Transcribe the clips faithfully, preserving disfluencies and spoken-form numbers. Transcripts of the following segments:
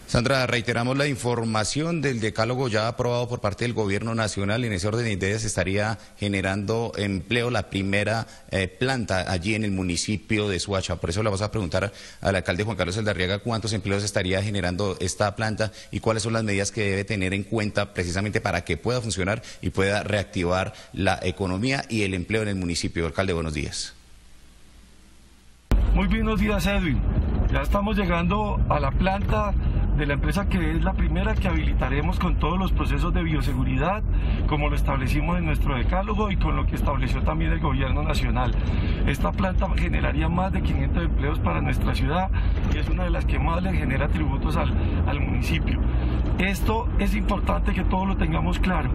Sandra, reiteramos la información del decálogo ya aprobado por parte del Gobierno Nacional. En ese orden de ideas estaría generando empleo la primera eh, planta allí en el municipio de Soacha. Por eso le vamos a preguntar al alcalde Juan Carlos Saldarriaga cuántos empleos estaría generando esta planta y cuáles son las medidas que debe tener en cuenta precisamente para que pueda funcionar y pueda reactivar la economía y el empleo en el municipio. Alcalde, buenos días. Muy buenos días, Edwin. Ya estamos llegando a la planta de la empresa que es la primera que habilitaremos con todos los procesos de bioseguridad, como lo establecimos en nuestro decálogo y con lo que estableció también el Gobierno Nacional. Esta planta generaría más de quinientos empleos para nuestra ciudad y es una de las que más le genera tributos al, al municipio. Esto es importante que todos lo tengamos claro.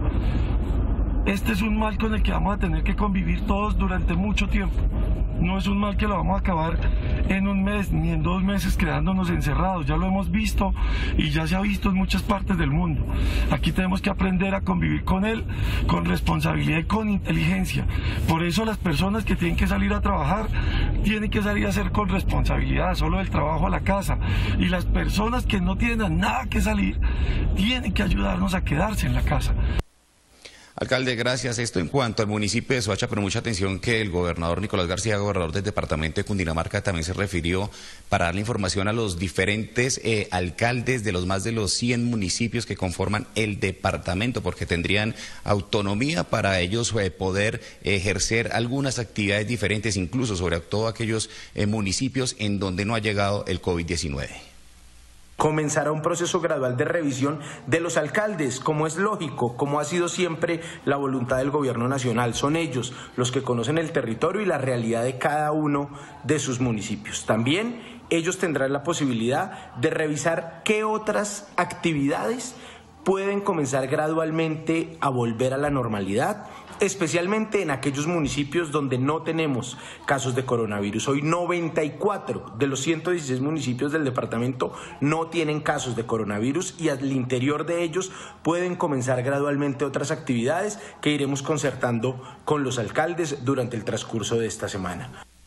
Este es un mal con el que vamos a tener que convivir todos durante mucho tiempo. No es un mal que lo vamos a acabar en un mes ni en dos meses quedándonos encerrados. Ya lo hemos visto y ya se ha visto en muchas partes del mundo. Aquí tenemos que aprender a convivir con él con responsabilidad y con inteligencia. Por eso las personas que tienen que salir a trabajar tienen que salir a hacer con responsabilidad, solo del trabajo a la casa. Y las personas que no tienen nada que salir tienen que ayudarnos a quedarse en la casa. Alcalde, gracias. Esto en cuanto al municipio de Soacha, pero mucha atención que el gobernador Nicolás García, gobernador del departamento de Cundinamarca, también se refirió para darle información a los diferentes eh, alcaldes de los más de los cien municipios que conforman el departamento, porque tendrían autonomía para ellos eh, poder ejercer algunas actividades diferentes, incluso sobre todo aquellos eh, municipios en donde no ha llegado el COVID diecinueve. Comenzará un proceso gradual de revisión de los alcaldes, como es lógico, como ha sido siempre la voluntad del Gobierno Nacional. Son ellos los que conocen el territorio y la realidad de cada uno de sus municipios. También ellos tendrán la posibilidad de revisar qué otras actividades pueden comenzar gradualmente a volver a la normalidad, especialmente en aquellos municipios donde no tenemos casos de coronavirus. Hoy noventa y cuatro de los ciento dieciséis municipios del departamento no tienen casos de coronavirus y al interior de ellos pueden comenzar gradualmente otras actividades que iremos concertando con los alcaldes durante el transcurso de esta semana.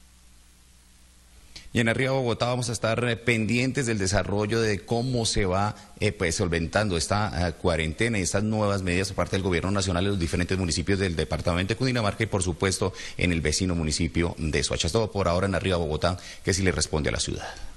Y en Arriba Bogotá vamos a estar eh, pendientes del desarrollo de cómo se va eh, pues solventando esta eh, cuarentena y estas nuevas medidas por parte del Gobierno Nacional en los diferentes municipios del departamento de Cundinamarca y por supuesto en el vecino municipio de Soacha. Es todo por ahora en Arriba Bogotá, que sí le responde a la ciudad.